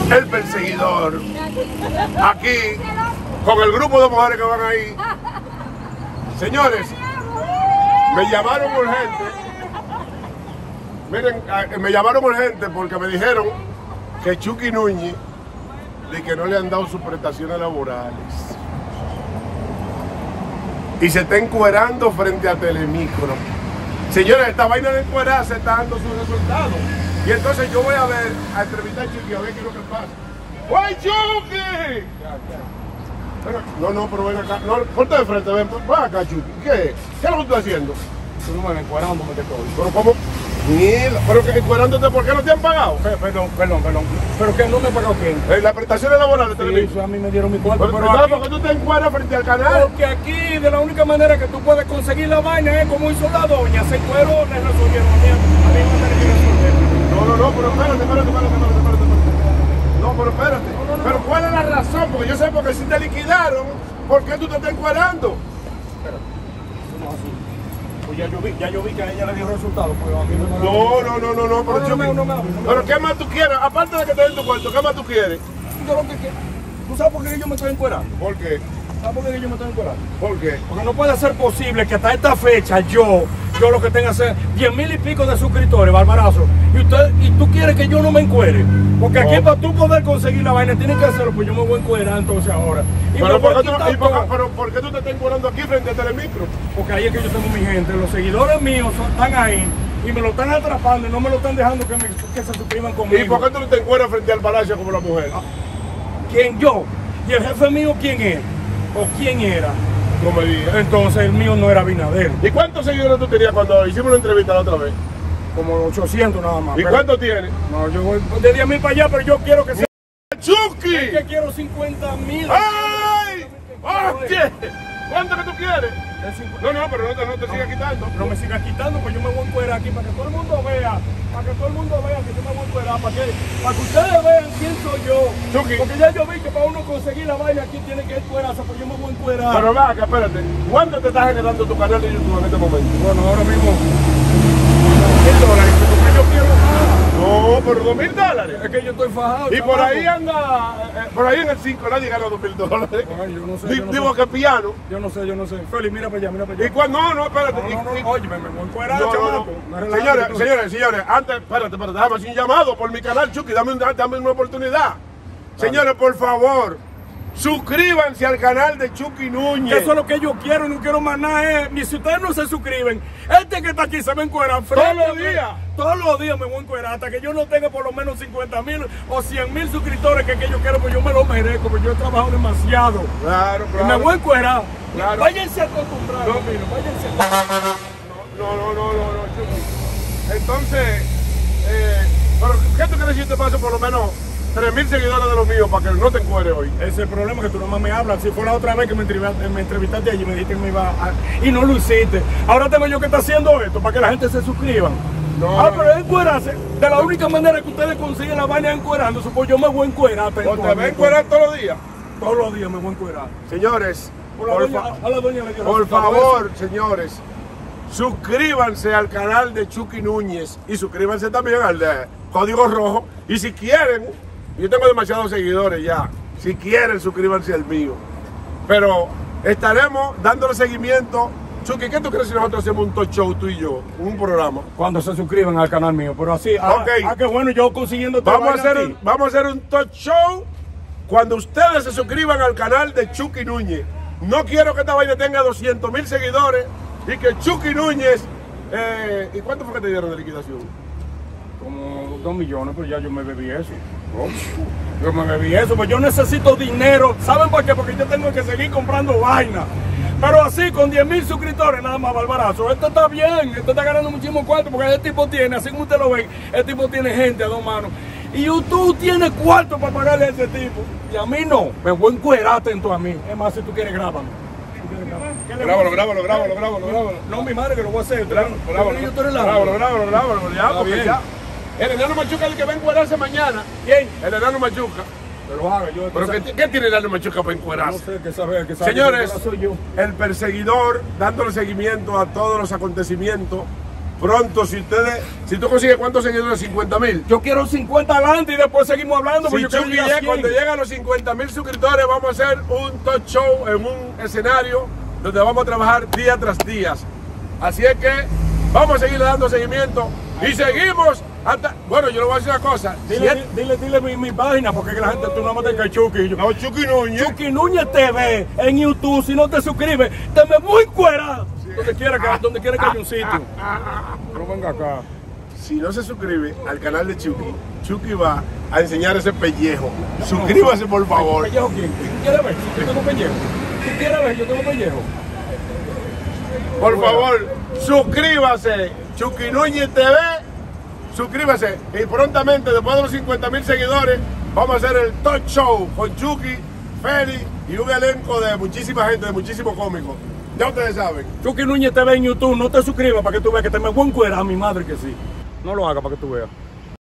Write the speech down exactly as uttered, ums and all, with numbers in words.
El perseguidor. Aquí, con el grupo de mujeres que van ahí. Señores, me llamaron urgente. Miren, me llamaron urgente porque me dijeron que Chucky Núñez, de que no le han dado sus prestaciones laborales. Y se está encuerando frente a Telemicro. Señores, esta vaina de encuerar se está dando sus resultados. Y entonces yo voy a ver, a entrevistar a Chucky, a ver qué es lo que pasa. ¡Guay, Chucky! No, no, pero ven acá. No, ponte de frente, ven, ven acá, Chucky. ¿Qué es? ¿Qué es lo que estoy haciendo? Tú no me ves encuerándome que estoy. ¿Pero cómo? Mierda, pero que encuerándote, ¿por qué no te han pagado? Perdón, perdón, perdón. ¿Pero que no me ha pagado quién? Eh, las prestaciones laborales, sí, eso a mí me dieron mi cuarto. Pero, pero pero aquí, ¿por qué tú te encueras frente al canal? Porque aquí, de la única manera que tú puedes conseguir la vaina es como hizo la doña. Se encueró, le resolvieron a mí. A mí me tiene que resolver. No, no, no, pero espérate, espérate, espérate, espérate, espérate, espérate. No, pero espérate. No, no, no. Pero ¿cuál es la razón? Porque yo sé porque si te liquidaron, ¿por qué tú te estás encuerando? Espérate. No, así. Pues ya yo vi, ya yo vi que a ella le dio resultados. Pues a mí no, me no, no, no, no, no, pero no, yo, no, no, no, no, no, pero ¿qué más tú quieres? Aparte de que te den tu cuarto, ¿qué más tú quieres? Yo lo que quiero. ¿Tú sabes por qué yo me estoy encuerando? ¿Por qué? ¿Sabes por qué yo me estoy encuerando? ¿Por qué? Porque no puede ser posible que hasta esta fecha yo, yo lo que tenga ser diez mil y pico de suscriptores, Barbarazo, y usted, y tú quieres que yo no me encuere. Porque aquí no. Para tú poder conseguir la vaina tienes que hacerlo, pues yo me voy a encuerar entonces ahora. Y pero, ¿por qué, tú, y por, todo, pero ¿por qué tú te estás encuerando aquí frente a Telemicro? Porque ahí es que yo tengo mi gente, los seguidores míos están ahí y me lo están atrapando y no me lo están dejando que, me, que se suscriban conmigo. ¿Y por qué tú no te encueras frente al palacio como la mujer? ¿Quién? Yo. ¿Y el jefe mío quién es? ¿O quién era? No me digas. Entonces el mío no era Abinader. ¿Y cuántos seguidores tú tenías cuando hicimos la entrevista la otra vez? Como ochocientos nada más. ¿Y pero, cuánto tienes? No, yo voy de diez mil para allá, pero yo quiero que sea... ¡Chucky! Es que quiero cincuenta mil. ¡Ay! ¡Hostia! ¿Cuánto que tú quieres? No, no, pero no te, no te sigas quitando. No me sigas quitando, pues yo me voy a encuerar aquí para que todo el mundo vea, para que todo el mundo vea que yo me voy a encuerar, para que, para que ustedes vean quién soy yo. Chucky. Porque ya yo vi que para uno conseguir la vaina aquí tiene que encuerarse, pues yo me voy a encuerar. Pero va acá, espérate. ¿Cuánto te está generando tu canal de YouTube en este momento? Bueno, ahora mismo mil dólares, porque yo quiero más. No, por dos mil dólares. Es que yo estoy fajado. Y por ahí anda, eh, por ahí en el cinco nadie gana dos mil dólares. Ay, yo no sé. D yo no Digo sé. que piano. Yo no sé, yo no sé. Feli, mira para allá, mira para allá. ¿Y cuándo? No, no, espérate. No, no, no, y, oye, me, me voy a encuerar, no, chamaco. no, no. Señores, señores, señores, antes, espérate, espérate, déjame hacer un llamado por mi canal, Chucky, dame, un, dame una oportunidad. Vale. Señores, por favor, suscríbanse al canal de Chucky Núñez. Eso es lo que yo quiero, no quiero más nada. Eh. Si ustedes no se suscriben, este que está aquí se me encuera. Todos los días. Todos los días me voy a encuerar hasta que yo no tenga por lo menos cincuenta mil o cien mil suscriptores, que, que yo quiero, pues yo me lo merezco, porque yo he trabajado demasiado. Claro, claro. Y me voy a encuerar. Claro. Váyanse a acostumbrar, no, mira, váyanse a No, no, no, no, no, Chucky. Entonces, eh, pero ¿qué tú quieres si te paso por lo menos tres mil seguidores de los míos para que no te encueres hoy? Ese es el problema, que tú nomás me hablas. Si fue la otra vez que me entrevistaste, me entrevistaste allí, me dijiste que me iba a... y no lo hiciste. Ahora tengo yo que estar haciendo esto para que la gente se suscriba. No, ah, pero es encuerarse. De la única manera que ustedes consiguen la vaina es encuerándose, pues yo me voy a encuerar. ¿O te vas a encuerar todos los días? Todos los días me voy a encuerar. Señores, por, por, doña, fa a la doña le dio por favor, señores, suscríbanse al canal de Chucky Núñez y suscríbanse también al de Código Rojo. Y si quieren, yo tengo demasiados seguidores ya, si quieren suscríbanse al mío. Pero estaremos dándole seguimiento. Chucky, ¿qué tú crees si nosotros hacemos un talk show, tú y yo, un programa? Cuando se suscriban al canal mío, pero así, ah, okay. ah, qué bueno, yo consiguiendo todo. Vamos a hacer un, vamos a hacer un talk show cuando ustedes se suscriban al canal de Chucky Núñez. No quiero que esta vaina tenga doscientos mil seguidores y que Chucky Núñez... Eh, ¿Y cuánto fue que te dieron de liquidación? Como dos millones, pero ya yo me bebí eso. Oh. Yo me bebí eso, pues yo necesito dinero. ¿Saben por qué? Porque yo tengo que seguir comprando vaina. Pero así, con diez mil suscriptores nada más, Barbarazo, esto está bien, esto está ganando muchísimo cuarto, porque este tipo tiene, así como usted lo ve, el tipo tiene gente a dos manos. Y YouTube tiene cuarto para pagarle a ese tipo. Y a mí no, me voy a encuerar atento a mí. Es más, si tú quieres, grábalo. Grábalo, grábalo, grábalo, grábalo, grábalo. No, mi madre, que lo voy a hacer. Grábalo, grábalo, grábalo, grábalo, grábalo, ya, porque ya. El enano Machuca es el que va a encuerarse mañana. ¿Quién? El enano Machuca. Pero haga, yo... ¿Pero qué, qué tiene el enano Machuca para encuerarse? No sé, que sabe, que sabe. Señores, que soy yo. El perseguidor dándole seguimiento a todos los acontecimientos pronto, si ustedes, si tú consigues cuántos seguidores, cincuenta mil. Yo quiero cincuenta adelante y después seguimos hablando. Si Yo quiero Chucky llegar a llega, cien. cuando llegan a los cincuenta mil suscriptores, vamos a hacer un talk show en un escenario donde vamos a trabajar día tras día. Así es que vamos a seguirle dando seguimiento y seguimos hasta. Bueno, yo le voy a decir una cosa. Dile, Si es- dile, dile mi, mi página, porque que la gente, tú no me tengas Chucky. Yo- No, Chucky Núñez. Chucky Núñez T V en YouTube. Si no te suscribes, te me voy cuera. Donde quiera que, donde quiera que haya un sitio. No venga acá. Si no se suscribe al canal de Chucky, Chucky va a enseñar ese pellejo. Suscríbase, por favor. ¿Pellejo quién? ¿Tú quieres ver? Yo tengo pellejo. ¿Tú quieres ver? Yo tengo pellejo. Por favor, suscríbase. Chucky Núñez T V. Suscríbase. Y prontamente, después de los cincuenta mil seguidores, vamos a hacer el talk show con Chucky, Feli y un elenco de muchísima gente, de muchísimos cómicos. Ya ustedes saben. Chucky Núñez T V en YouTube. No te suscribas para que tú veas que te me voy cuera a mi madre que sí. No lo hagas para que tú veas.